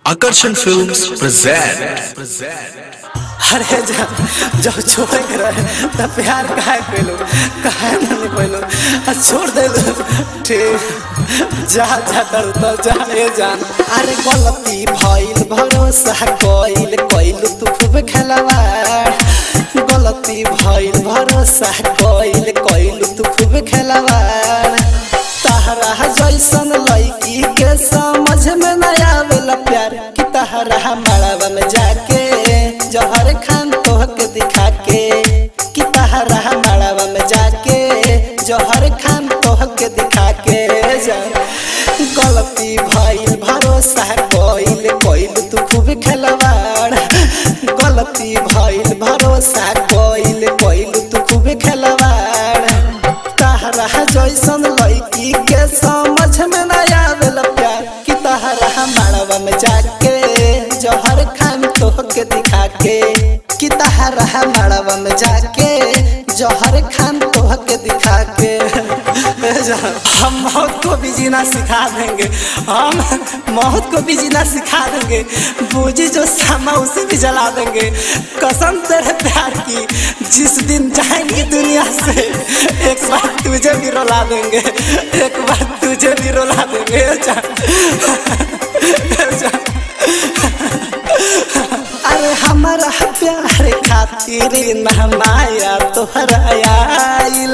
Akarshan Films present. अरे जब छोड़े के रहे तब प्यार काहे पेलो काहे नहीं पेलो छोड़ दे ठीक जा डरता जा ए जान। अरे गलती भइल भरोसा कइल तू खूब खेलवाड़। गलती भइल भरोसा कइल तू खूब खेलवाड़। तहरा जैसन लड़की के समझ में न आवेला प्यार कि तहरा मड़वा में जाके जहर खान तोहके दिखा के कि तहरा मड़वा में जाके जहर खान तोहके दिखा के जा। गलती भइल भरोसा कइल तू खूब खेलवाड़। गलती भइल भरोसा कइल तू खूब खेलवाड़। तहरा जैसन लड़की के समझ में न आवेला प्यार कि तहरा मड़वा में जाके जहर खान तोहके दिखा के कि तहरा मड़वा में जाके जहर खान तोहके दिखा के। हम मौत को भी जीना सिखा देंगे, हम मौत को भी जीना सिखा देंगे। बूझी जो सामा उसे भी जला देंगे। कसम तेरे प्यार की जिस दिन जाएंगे दुनिया से एक बार तुझे भी रुला देंगे, एक बार तुझे भी रुला देंगे। अरे हमारा प्यार खातिर ना माया तोहरा आइल।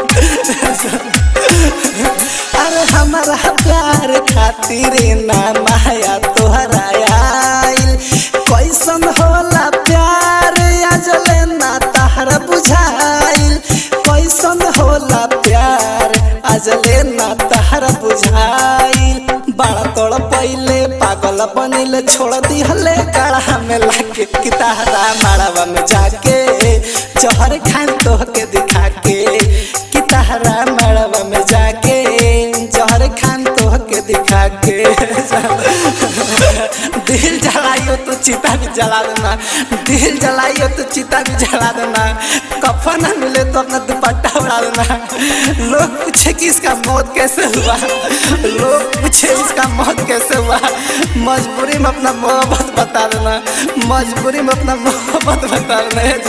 अरे हमारा प्यार खातिर ना माया तोहरा आइल। कैसन होला प्यार आजले ना तहरा बुझाइल। कैसन होला प्यार आजले ना तहरा बुझाइल। बड़ा तोड़ पहले पागल बनिले छोड़ दी हले गड़ा में लाके कि तहरा मड़वा में जाके जहर खान तोहके दिखा के कि तहरा मड़वा में जाके जहर खान तोहके दिखा के। दिल जलाइयो तो चिता भी जला देना, दिल जलाइयो तो चिता भी जला देना। कफन न मिले तो अपना दुपट्टा उड़ा देना। लोग पूछे कि इसका मौत कैसे हुआ, लोग पूछे इसका मौत कैसे हुआ। मजबूरी में अपना मोहब्बत बता देना, मजबूरी में अपना मोहब्बत बता देना।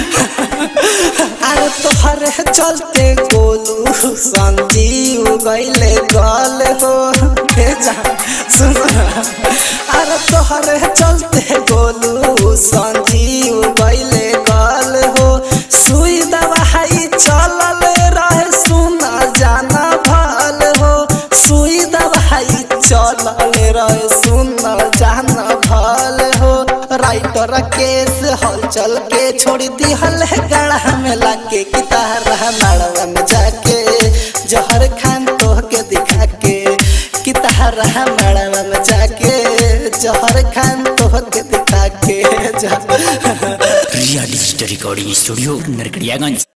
अरे तोहरे चलते गोलू संजीव गइले गल हो सुन। अरे तोहरे चलते गोलू संजीव गइले गल हो। सुई दवाई चलल रहे सुना जाना भल हो। सुई दवाई चलल रहे सुना जाना भल हो। राइटर केस हलचल के छोड़ दी हल गड़ा में लाके कि तहरा मड़वा में जाके जहर खान तोहके दिखा के कि तहरा मड़वा में जाके जहर खान तोहके दिखा के जा। Real digital recording studio Narkatiaganj.